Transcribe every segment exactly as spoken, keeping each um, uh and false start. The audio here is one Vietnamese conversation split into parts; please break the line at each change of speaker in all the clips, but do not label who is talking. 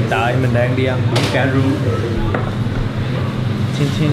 Hiện tại mình đang đi ăn bún cà ru. Chin chin.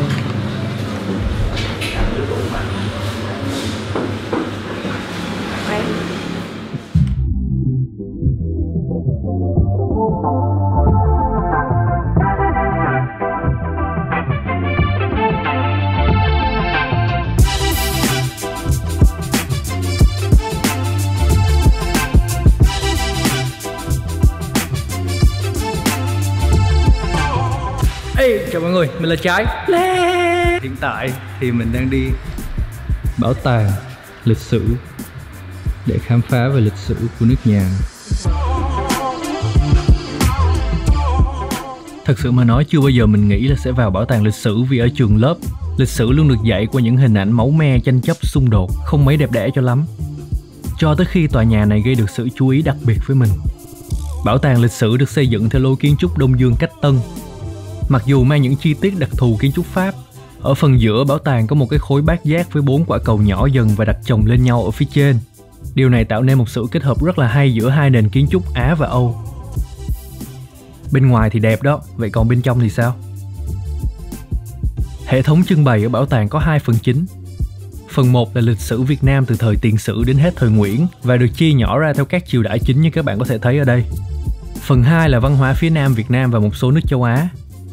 Hey, chào mọi người, mình là Trái. Hiện tại thì mình đang đi bảo tàng lịch sử để khám phá về lịch sử của nước nhà. Thật sự mà nói, chưa bao giờ mình nghĩ là sẽ vào bảo tàng lịch sử, vì ở trường lớp lịch sử luôn được dạy qua những hình ảnh máu me, tranh chấp, xung đột, không mấy đẹp đẽ cho lắm. Cho tới khi tòa nhà này gây được sự chú ý đặc biệt với mình. Bảo tàng lịch sử được xây dựng theo lối kiến trúc Đông Dương cách Tân. Mặc dù mang những chi tiết đặc thù kiến trúc Pháp, ở phần giữa bảo tàng có một cái khối bát giác với bốn quả cầu nhỏ dần và đặt chồng lên nhau ở phía trên. Điều này tạo nên một sự kết hợp rất là hay giữa hai nền kiến trúc Á và Âu. Bên ngoài thì đẹp đó, vậy còn bên trong thì sao? Hệ thống trưng bày ở bảo tàng có hai phần chính. Phần một là lịch sử Việt Nam từ thời tiền sử đến hết thời Nguyễn và được chia nhỏ ra theo các triều đại chính như các bạn có thể thấy ở đây. Phần hai là văn hóa phía Nam Việt Nam và một số nước châu Á.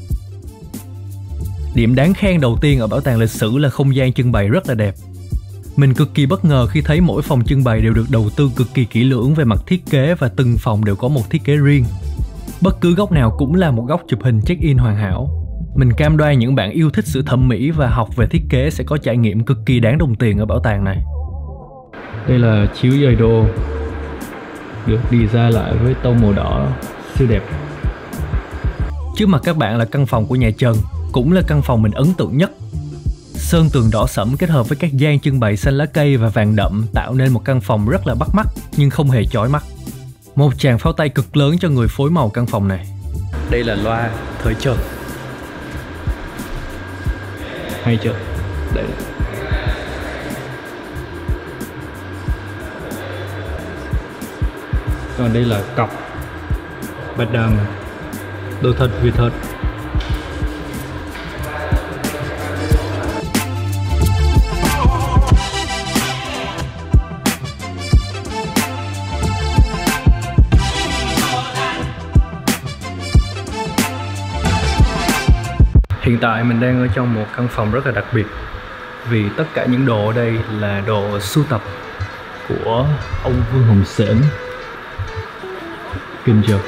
Điểm đáng khen đầu tiên ở bảo tàng lịch sử là không gian trưng bày rất là đẹp. Mình cực kỳ bất ngờ khi thấy mỗi phòng trưng bày đều được đầu tư cực kỳ kỹ lưỡng về mặt thiết kế và từng phòng đều có một thiết kế riêng. Bất cứ góc nào cũng là một góc chụp hình check-in hoàn hảo. Mình cam đoan những bạn yêu thích sự thẩm mỹ và học về thiết kế sẽ có trải nghiệm cực kỳ đáng đồng tiền ở bảo tàng này. Đây là chiếu giày đồ được design lại với tông màu đỏ siêu đẹp. Trước mặt các bạn là căn phòng của nhà Trần, cũng là căn phòng mình ấn tượng nhất. Sơn tường đỏ sẫm kết hợp với các gian trưng bày xanh lá cây và vàng đậm tạo nên một căn phòng rất là bắt mắt nhưng không hề chói mắt. Một tràng pháo tay cực lớn cho người phối màu căn phòng này. Đây là loa thời Trần. Hay chưa? Đây. Còn đây là cọc bạch đàn đồ thật Việt thật. Hiện tại mình đang ở trong một căn phòng rất là đặc biệt, vì tất cả những đồ ở đây là đồ sưu tập của ông Vương Hồng Sển. Kinh chưa?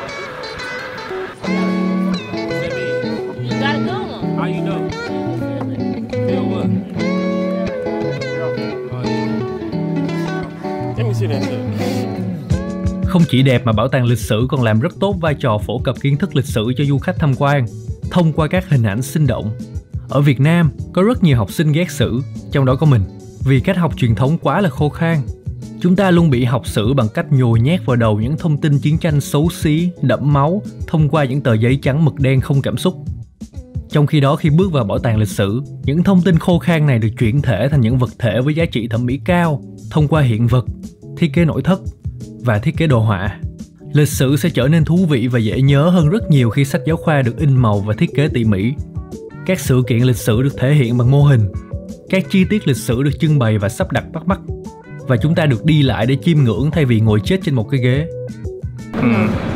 Không chỉ đẹp mà bảo tàng lịch sử còn làm rất tốt vai trò phổ cập kiến thức lịch sử cho du khách tham quan thông qua các hình ảnh sinh động. Ở Việt Nam có rất nhiều học sinh ghét sử, trong đó có mình, vì cách học truyền thống quá là khô khan. Chúng ta luôn bị học sử bằng cách nhồi nhét vào đầu những thông tin chiến tranh xấu xí, đẫm máu thông qua những tờ giấy trắng mực đen không cảm xúc. Trong khi đó, khi bước vào bảo tàng lịch sử, những thông tin khô khan này được chuyển thể thành những vật thể với giá trị thẩm mỹ cao thông qua hiện vật, thiết kế nội thất và thiết kế đồ họa. Lịch sử sẽ trở nên thú vị và dễ nhớ hơn rất nhiều khi sách giáo khoa được in màu và thiết kế tỉ mỉ. Các sự kiện lịch sử được thể hiện bằng mô hình. Các chi tiết lịch sử được trưng bày và sắp đặt bắt mắt. Và chúng ta được đi lại để chiêm ngưỡng thay vì ngồi chết trên một cái ghế. Ừ.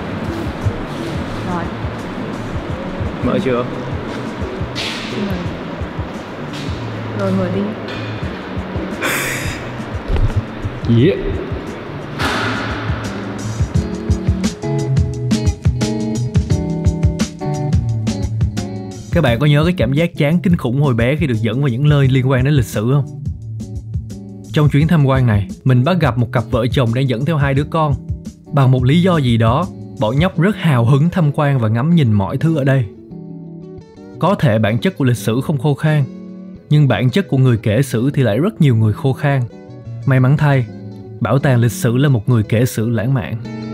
Rồi.
Mở chưa?
Rồi. Rồi mở đi.
Yeah. Các bạn có nhớ cái cảm giác chán kinh khủng hồi bé khi được dẫn vào những nơi liên quan đến lịch sử không? Trong chuyến tham quan này, mình bắt gặp một cặp vợ chồng đang dẫn theo hai đứa con. Bằng một lý do gì đó, bọn nhóc rất hào hứng tham quan và ngắm nhìn mọi thứ ở đây. Có thể bản chất của lịch sử không khô khan, nhưng bản chất của người kể sử thì lại rất nhiều người khô khan. May mắn thay, bảo tàng lịch sử là một người kể sử lãng mạn.